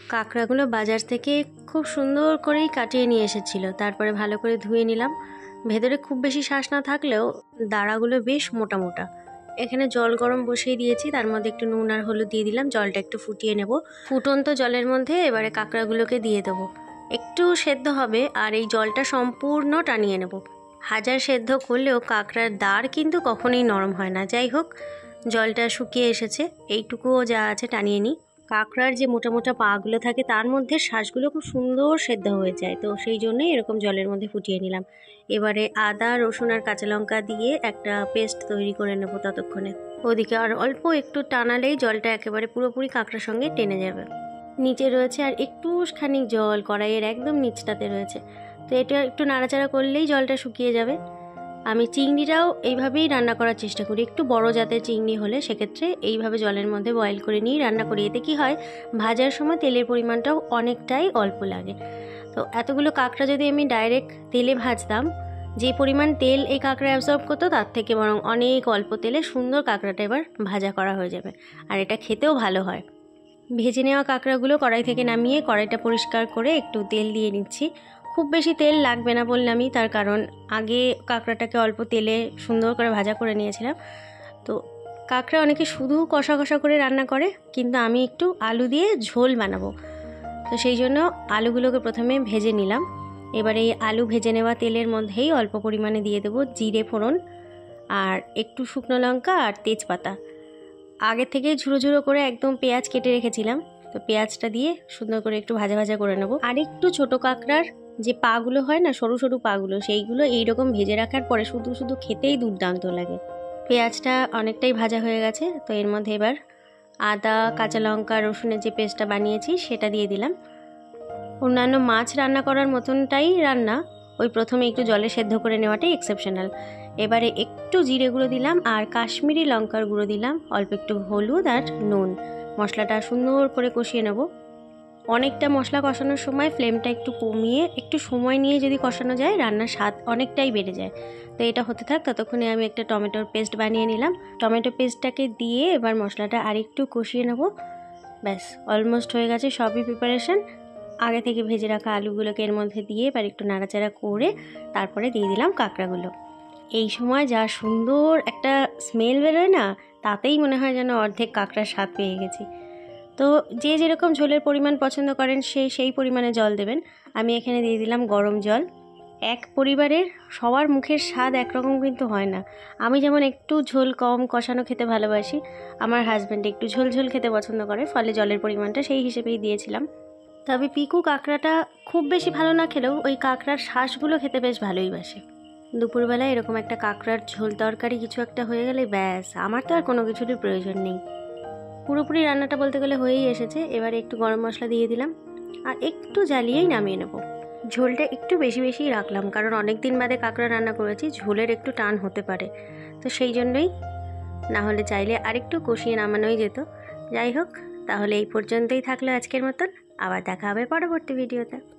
কাঁকড়াগুলো বাজার থেকে খুব সুন্দর করেই কাটিয়ে নিয়ে এসেছিল, তারপরে ভালো করে ধুয়ে নিলাম। ভেতরে খুব বেশি শ্বাস না থাকলেও দাঁড়াগুলো বেশ মোটা মোটা। এখানে জল গরম বসিয়ে দিয়েছি, তার মধ্যে একটু নুন আর হলুদ দিয়ে দিলাম, জলটা একটু ফুটিয়ে নেব। ফুটন্ত জলের মধ্যে এবারে কাঁকড়াগুলোকে দিয়ে দেবো, একটু সেদ্ধ হবে আর এই জলটা সম্পূর্ণ টানিয়ে নেব। হাজার সেদ্ধ করলেও কাঁকড়ার দাঁড় কিন্তু কখনোই নরম হয় না। যাই হোক, জলটা শুকিয়ে এসেছে, এইটুকুও যা আছে টানিয়ে নিই। কাঁকড়ার যে মোটা মোটা পাগুলো থাকে তার মধ্যে শ্বাসগুলো খুব সুন্দর সেদ্ধ হয়ে যায়, তো সেই জন্যই এরকম জলের মধ্যে ফুটিয়ে নিলাম। এবারে আদা রসুন আর কাঁচা লঙ্কা দিয়ে একটা পেস্ট তৈরি করে নেব ততক্ষণে। ওদিকে আর অল্প একটু টানালেই জলটা একেবারে পুরোপুরি কাঁকড়ার সঙ্গে টেনে যাবে। নিচে রয়েছে আর একটুখানি জল, কড়াইয়ের একদম নিচটাতে রয়েছে, তো এটা একটু নাড়াচাড়া করলেই জলটা শুকিয়ে যাবে। আমি চিংড়িটাও এইভাবেই রান্না করার চেষ্টা করি, একটু বড় জাতের চিংড়ি হলে সেক্ষেত্রে এইভাবে জলের মধ্যে বয়েল করে নিয়ে রান্না করি। এতে কি হয়, ভাজার সময় তেলের পরিমাণটাও অনেকটাই অল্প লাগে। তো এতগুলো কাঁকড়া যদি আমি ডাইরেক্ট তেলে ভাজতাম, যে পরিমাণ তেল এই কাঁকড়া অ্যাবজর্ব করতো তার থেকে বরং অনেক অল্প তেলে সুন্দর কাঁকড়াটা এবার ভাজা করা হয়ে যাবে, আর এটা খেতেও ভালো হয়। ভেজে নেওয়া কাঁকড়াগুলো কড়াই থেকে নামিয়ে কড়াইটা পরিষ্কার করে একটু তেল দিয়ে নিচ্ছি। খুব বেশি তেল লাগবে না বললামই, তার কারণ আগে কাঁকড়াটাকে অল্প তেলে সুন্দর করে ভাজা করে নিয়েছিলাম। তো কাঁকড়া অনেকে শুধু কষা কষা করে রান্না করে, কিন্তু আমি একটু আলু দিয়ে ঝোল বানাবো, তো সেই জন্য আলুগুলোকে প্রথমে ভেজে নিলাম। এবারে এই আলু ভেজে নেওয়া তেলের মধ্যেই অল্প পরিমাণে দিয়ে দেবো জিরে ফোড়ন আর একটু শুকনো লঙ্কা আর তেজপাতা। আগে থেকে ঝুড়ো ঝুড়ো করে একদম পেঁয়াজ কেটে রেখেছিলাম, তো পেঁয়াজটা দিয়ে সুন্দর করে একটু ভাজা ভাজা করে নেব। আর একটু ছোটো কাঁকড়ার যে পাগুলো হয় না, সরু সরু পাগুলো, সেইগুলো এইরকম ভেজে রাখার পরে শুধু শুধু খেতেই দুর্দান্ত লাগে। পেঁয়াজটা অনেকটাই ভাজা হয়ে গেছে, তো এর মধ্যে এবার আদা কাঁচা লঙ্কা রসুনের যে পেস্টটা বানিয়েছি সেটা দিয়ে দিলাম। অন্যান্য মাছ রান্না করার মতনটাই রান্না, ওই প্রথমে একটু জলে সেদ্ধ করে নেওয়াটাই এক্সেপশনাল। এবারে একটু জিরে গুঁড়ো দিলাম আর কাশ্মীরি লঙ্কার গুঁড়ো দিলাম, অল্প একটু হলুদ আর নুন। মশলাটা সুন্দর করে কষিয়ে নেব। অনেকটা মশলা কষানোর সময় ফ্লেমটা একটু কমিয়ে একটু সময় নিয়ে যদি কষানো যায় রান্নার স্বাদ অনেকটাই বেড়ে যায়। তো এটা হতে থাক, ততক্ষণে আমি একটা টমেটোর পেস্ট বানিয়ে নিলাম। টমেটো পেস্টটাকে দিয়ে এবার মশলাটা আরেকটু কষিয়ে নেব। ব্যাস, অলমোস্ট হয়ে গেছে সবই প্রিপারেশন। আগে থেকে ভেজে রাখা আলুগুলোকে এর মধ্যে দিয়ে এবার একটু নাড়াচাড়া করে তারপরে দিয়ে দিলাম কাঁকড়াগুলো। এই সময় যা সুন্দর একটা স্মেল বেরোয় না, তাতেই মনে হয় যেন অর্ধেক কাঁকড়ার স্বাদ পেয়ে গেছি। তো যে যেরকম ঝোলের পরিমাণ পছন্দ করেন সেই পরিমাণে জল দেবেন। আমি এখানে দিয়ে দিলাম গরম জল। এক পরিবারের সবার মুখের স্বাদ একরকম কিন্তু হয় না। আমি যেমন একটু ঝোল কম কষানো খেতে ভালোবাসি, আমার হাজব্যান্ড একটু ঝোল ঝোল খেতে পছন্দ করে, ফলে জলের পরিমাণটা সেই হিসেবেই দিয়েছিলাম। তবে পিকু কাঁকড়াটা খুব বেশি ভালো না খেলেও ওই কাঁকড়ার শ্বাসগুলো খেতে বেশ ভালোই বাসে। দুপুরবেলায় এরকম একটা কাঁকড়ার ঝোল তরকারি কিছু একটা হয়ে গেলে ব্যাস, আমার তো আর কোনো কিছুরই প্রয়োজন নেই। পুরোপুরি রান্নাটা বলতে গেলে হয়েই এসেছে। এবারে একটু গরম মশলা দিয়ে দিলাম আর একটু জ্বালিয়েই নামিয়ে নেব। ঝোলটা একটু বেশি বেশিই রাখলাম, কারণ অনেক দিন বাদে কাঁকড়া রান্না করেছি, ঝোলের একটু টান হতে পারে, তো সেই জন্যই। না হলে চাইলে আরেকটু কষিয়ে নামানোই যেত। যাই হোক, তাহলে এই পর্যন্তই থাকলো আজকের মতন। আবার দেখা হবে পরবর্তী ভিডিওতে।